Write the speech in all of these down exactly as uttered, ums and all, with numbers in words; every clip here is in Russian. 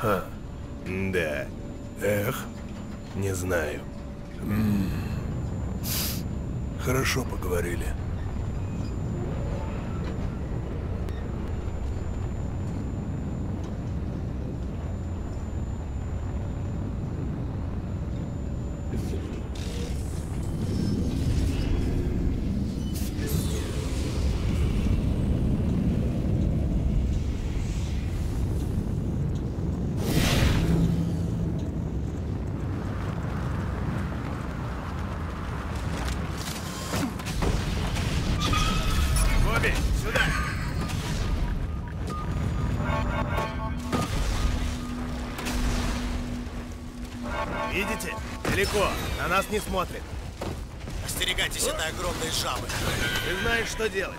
Ха. Да. Эх, не знаю. М-м. Хорошо поговорили. Видите? Далеко. На нас не смотрит. Остерегайтесь этой огромной жабы. Ты знаешь, что делать.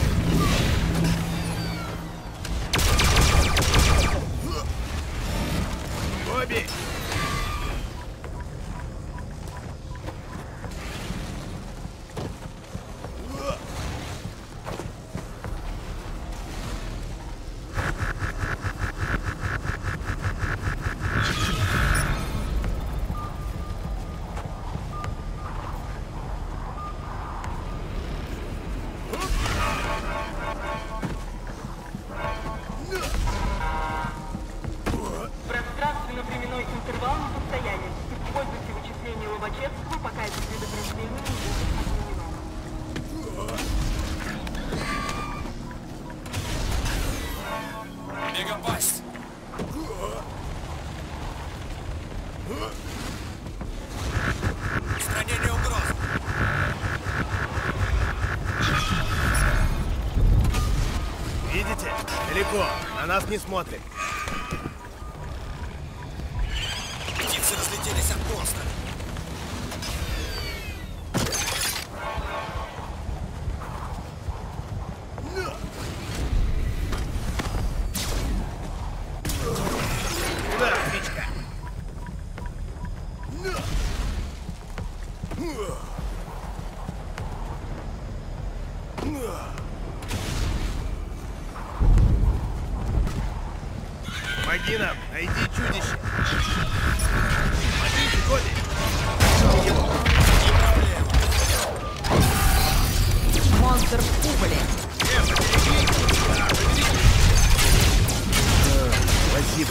Бобби! Пространственно-временной интервал на состояние. Используйте вычисление Лобачевского, пока это предупреждение не будет отменено. Мегапасть! Устранение угроз! Видите? Далеко. На нас не смотрит. Птицы разлетелись от моста. Куда, птичка? Помоги нам, найди чудище. Помогите, Коди. Монстр в куполе. Э, побереги. Да, побереги. А, спасибо.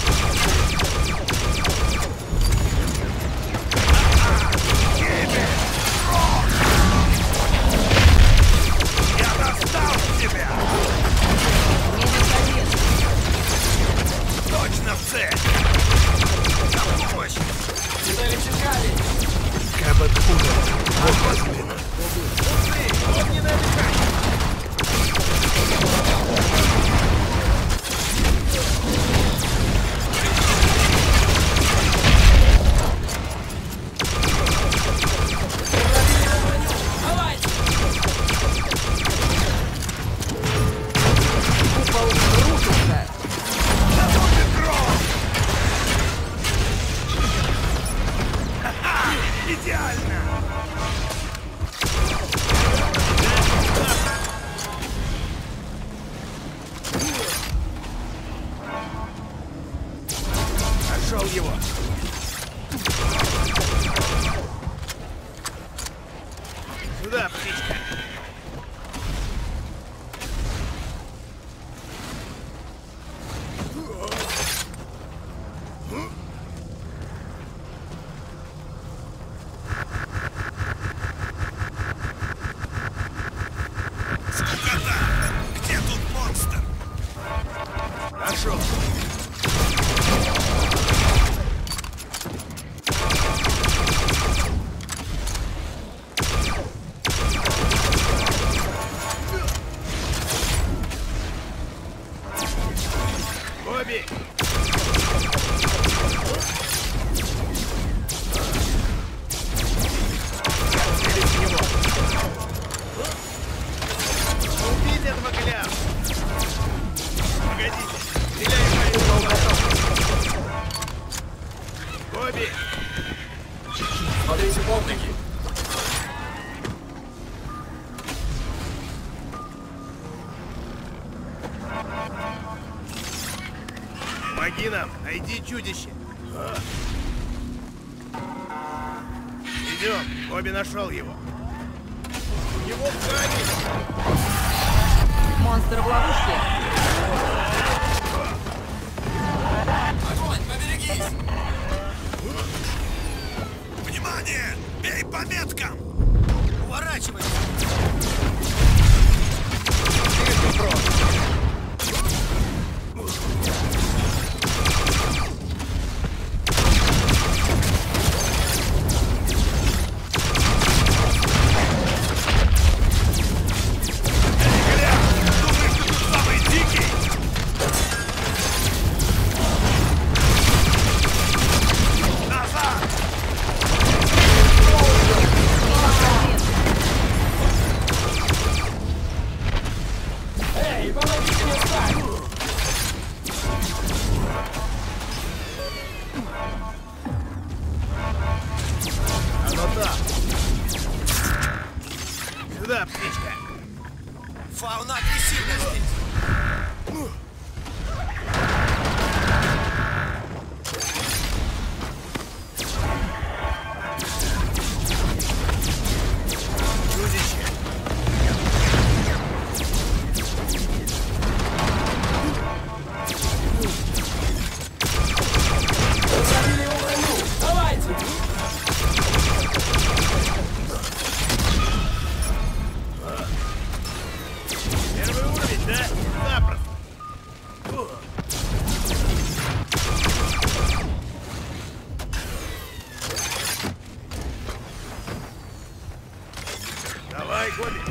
Я достал тебя! Минус один. Точно в цель! На помощь! Как откуда? Вот возьмина. Смотри, огненная механика! Купол рушится. Идеально! Нашел его! Сюда, птичка! Скукота! Где тут монстр? Нашел! Помоги нам, найди чудище. Идем, Бобби нашел его. Его в Монстр в ловушке. Огонь, поберегись! Внимание! Бей по меткам! Уворачивайся! Сюда, птичка. Фауна агрессивна здесь. Чудище. Первый уровень, да? Запросто. Давай, Гоби.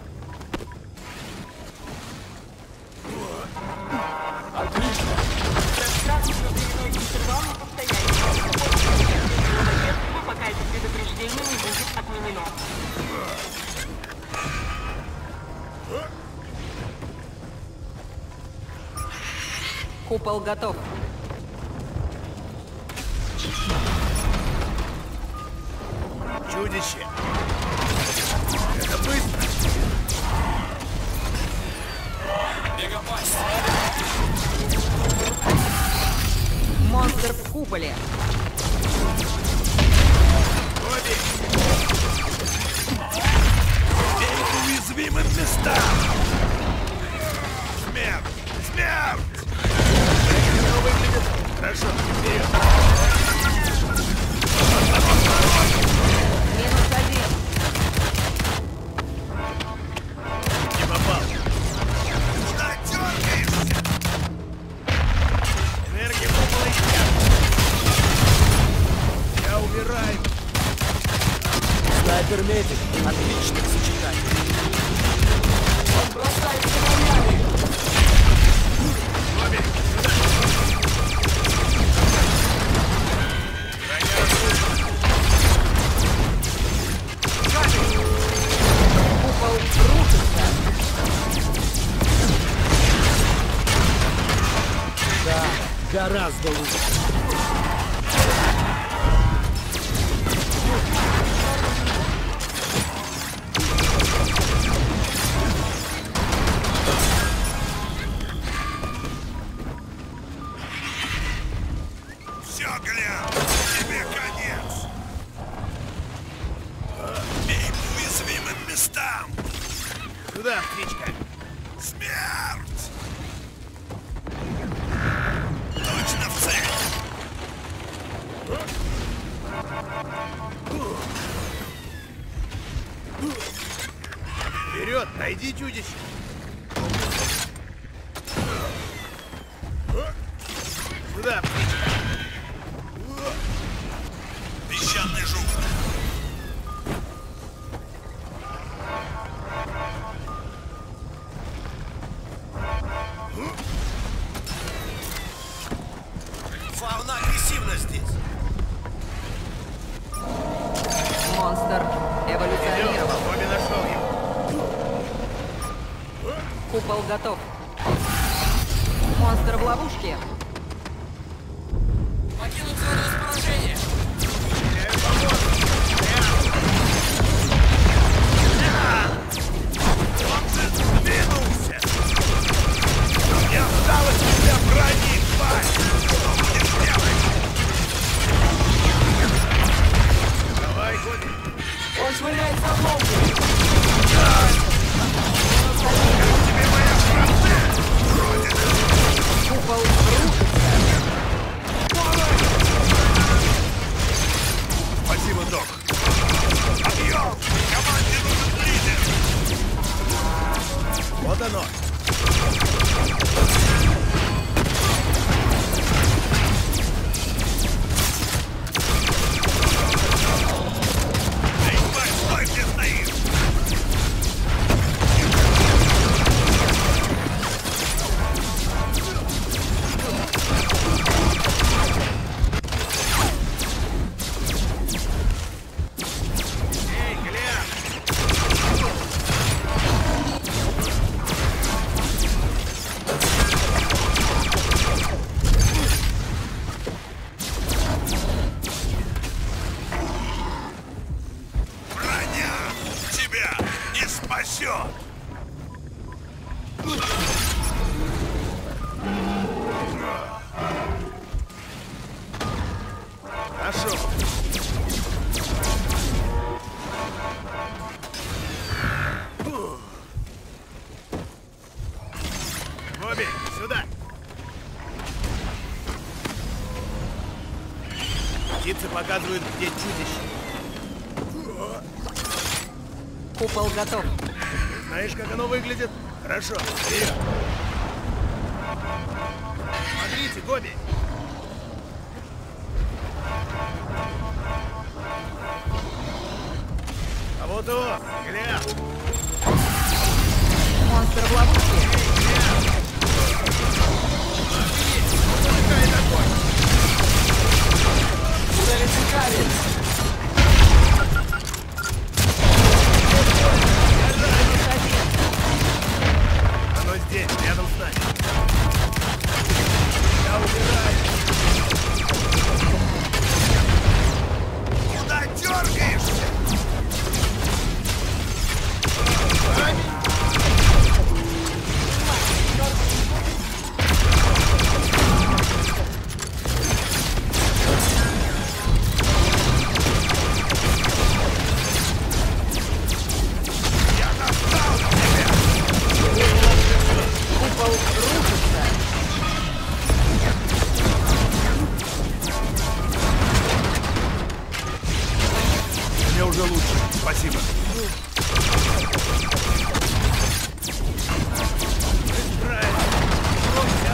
Пространственный временной интервал на постоянии. Лобачевского, пока это предупреждение не будет отменено. Купол готов. Чудище. Это быстро. Мегапасть! Монстр в куполе. Гоби. Бей по уязвимым местам. Смерть. Смерть. Все выглядит хорошо. Вперед. Минус один. Не попал. Куда дергаешься? Энергия купола исчезла. Я умираю. Снайпер-медик. Отличное сочетание. Он бросается камнями. Гоби. Купол рушится. Да, гораздо лучше. Все, Глян, тебе конец! Бей по уязвимым местам! Сюда, птичка. Смерть! Точно в цель! Вперед, найди чудище. Сюда, птичка. Песчаный жук! Фауна агрессивна здесь! Монстр эволюционировал. Бобби нашел его. Купол готов. Монстр в ловушке. Покинуть зону поражения! Теряю помощь. Он же сдвинулся! Мне осталось тебя бронить, тварь! станок. Эй, стой, стой, где стоишь! Эй, Глеб! Броня тебя не спасет! Хорошо. Бобби, сюда. Птицы показывают, где чудище. Купол готов. Знаешь, как оно выглядит? Хорошо, вперед. Смотрите, Гоби. А вот он, Глеб. Монстр в ловушке. Замыкает огонь. Оно здесь, рядом с нами. Я убираю. Куда дергаешься? Купол рушится. Мне уже лучше. Спасибо. Правильно. Бросьте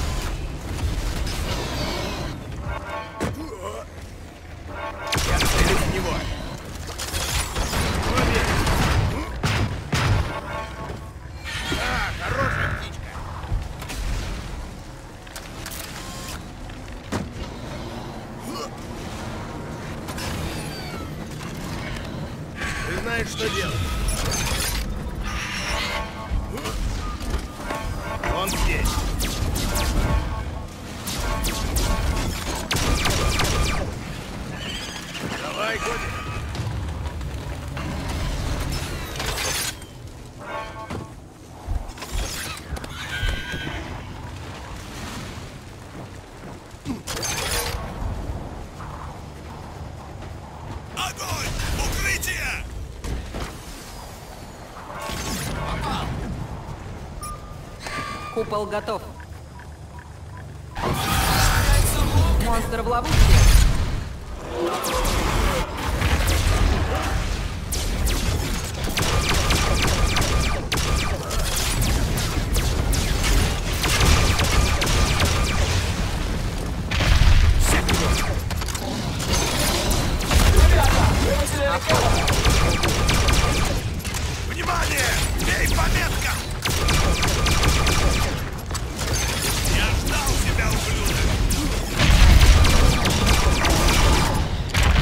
оружие. Я целюсь в него. Бобби. А, хорошая птичка. Ты знаешь, что делать. Он здесь. Давай, Годи. Огонь! Укрытие! Купол готов. Монстр в ловушке. Внимание! Бей по меткам! Я ждал тебя, ублюдок!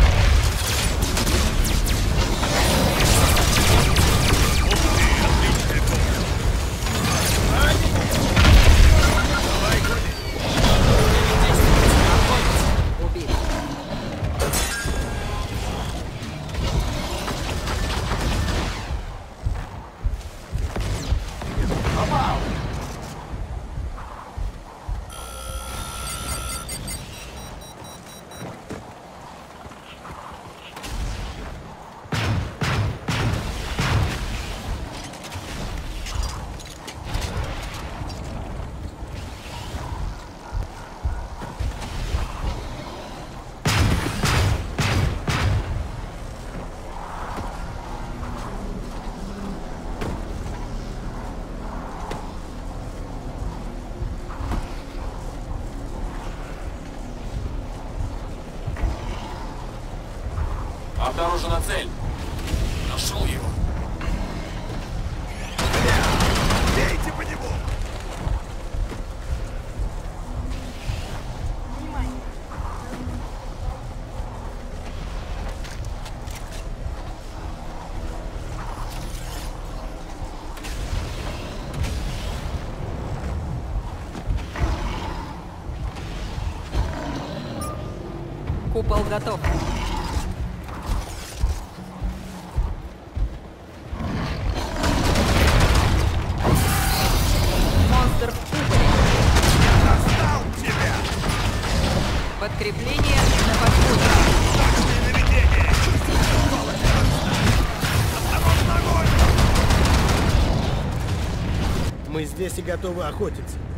Купол готов. Монстр в куполе. Достал тебя! Подкрепление на подходе. Точное наведение! Осторожно, огонь! Мы здесь и готовы охотиться.